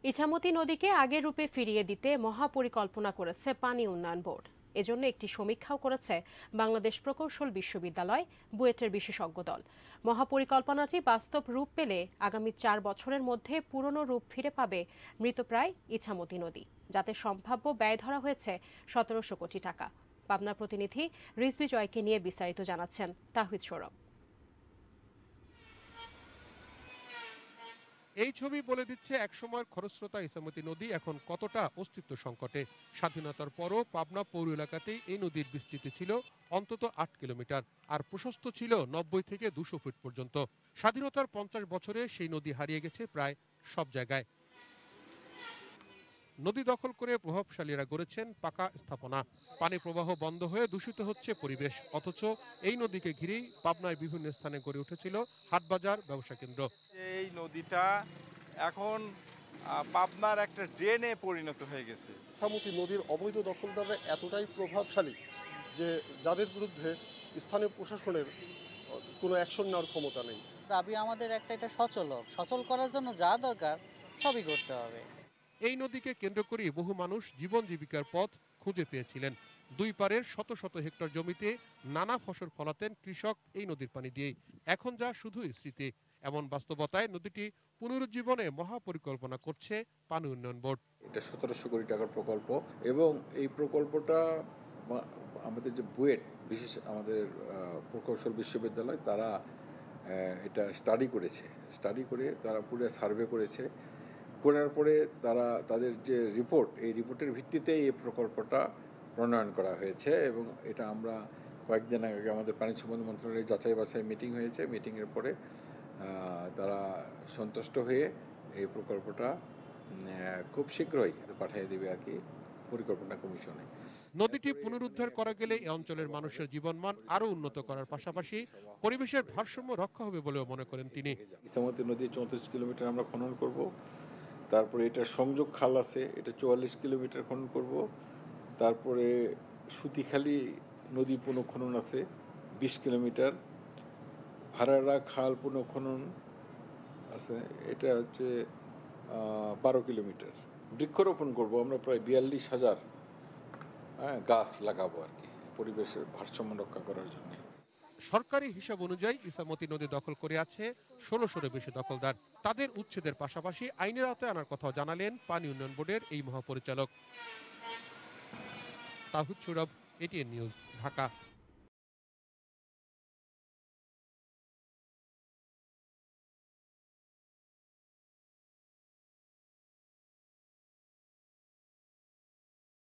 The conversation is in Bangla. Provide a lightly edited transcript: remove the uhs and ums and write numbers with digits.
ইছামতি নদীকে আগের রূপে ফিরিয়ে দিতে মহাপরিকল্পনা করেছে পানি উন্নয়ন বোর্ড। এজন্য একটি সমীক্ষাও করেছে বাংলাদেশ প্রকৌশল বিশ্ববিদ্যালয় বুয়েটের বিশেষজ্ঞ দল। মহাপরিকল্পনাটি বাস্তব রূপ পেলে আগামী 4 বছরের মধ্যে পুরনো রূপ ফিরে পাবে মৃতপ্রায় ইছামতি নদী, যাতে সম্ভাব্য ব্যয় ধরা হয়েছে 1700 কোটি টাকা। পাবনা প্রতিনিধি রিজভি জয়কে নিয়ে বিস্তারিত জানাচ্ছেন তাহিদ সৌরভ। এই ছবি বলে দিচ্ছে একসময়ের খরস্রোতা ইছামতি নদী এখন কতটা অস্তিত্ব সংকটে। স্বাধীনতার পরও পাবনা পৌর এলাকাতেই এই নদীর বিস্তৃতি ছিল অন্তত 8 কিলোমিটার, আর প্রশস্ত ছিল 90 থেকে 200 ফিট পর্যন্ত। স্বাধীনতার 50 বছরে সেই নদী হারিয়ে গেছে প্রায় সব জায়গায়। নদী দখল করে প্রভাবশালীরা গড়েছেন পাকা স্থাপনা। পানি প্রবাহ বন্ধ হয়ে দূষিত হচ্ছে পরিবেশ, অথচ এই নদীকে ঘিরেই পাবনায় বিভিন্ন স্থানে গড়ে উঠেছিল হাটবাজার, ব্যবসা কেন্দ্র। এই নদীটা এখন পাবনার একটা ড্রেনে পরিণত হয়ে গেছে। ইছামতি নদীর অবৈধ দখলদাররা এতটাই প্রভাবশালী যে যাদের বিরুদ্ধে স্থানীয় প্রশাসনের কোনো অ্যাকশন নেওয়ার ক্ষমতা নেই। দাবি আমাদের একটা, এটা সচল করার জন্য যা দরকার সবই করতে হবে। এই নদীকে কেন্দ্র করে বহু মানুষ জীবন জীবিকার পথ খুঁজে পেয়েছিলেন। দুই পারের শত শত হেক্টর জমিতে নানা ফসল ফলাতেন কৃষক এই নদীর পানি দিয়ে। এখন যা শুধুই স্মৃতি। এমন বাস্তবতায় নদীটি পুনরুজ্জীবনে মহাপরিকল্পনা করছে পানি উন্নয়ন বোর্ড। এটা 1700 কোটি টাকার প্রকল্প, এবং এই প্রকল্পটা আমাদের যে বুয়েট বিশেষ আমাদের প্রকৌশল বিশ্ববিদ্যালয় তারা এটা স্টাডি করে তারা পুরো সার্ভে করার পরে তারা তাদের যে রিপোর্ট, এই রিপোর্টের ভিত্তিতে এই প্রকল্পটা প্রণয়ন করা হয়েছে। এবং এটা আমরা কয়েকদিন আগে আমাদের পানি সম্পদ মন্ত্রণালয়ে যাচাই বাছাই মিটিং হয়েছে। মিটিংয়ের পরে তারা সন্তুষ্ট হয়ে এই প্রকল্পটা খুব শীঘ্রই পাঠিয়ে দেবে আর কি পরিকল্পনা কমিশনে। নদীটি পুনরুদ্ধার করা গেলে এই অঞ্চলের মানুষের জীবনমান আরো উন্নত করার পাশাপাশি পরিবেশের ভারসাম্য রক্ষা হবে বলেও মনে করেন তিনি। ইছামতি নদী 34 কিলোমিটার আমরা খনন করব, তারপরে এটার সংযোগ খাল আছে, এটা 44 কিলোমিটার খনন করব, তারপরে সুতিখালি নদী পুনঃখনন আছে 20 কিলোমিটার, ভাড়ারা খাল পুনঃখনন আছে, এটা হচ্ছে 12 কিলোমিটার। বৃক্ষরোপণ করব আমরা প্রায় 42,000 গাছ লাগাবো আর কি পরিবেশের ভারসাম্য রক্ষা করার জন্য। সরকারি হিসাব অনুযায়ী ইছামতি নদী দখল করে আছে 1600-এর বেশি দখলদার। তাদের উচ্ছেদের পাশাপাশি আইনের আওতায় আনার কথাও জানালেন পানি উন্নয়ন বোর্ডের এই মহাপরিচালক। Tahid Saurav, ATN news, Dhaka.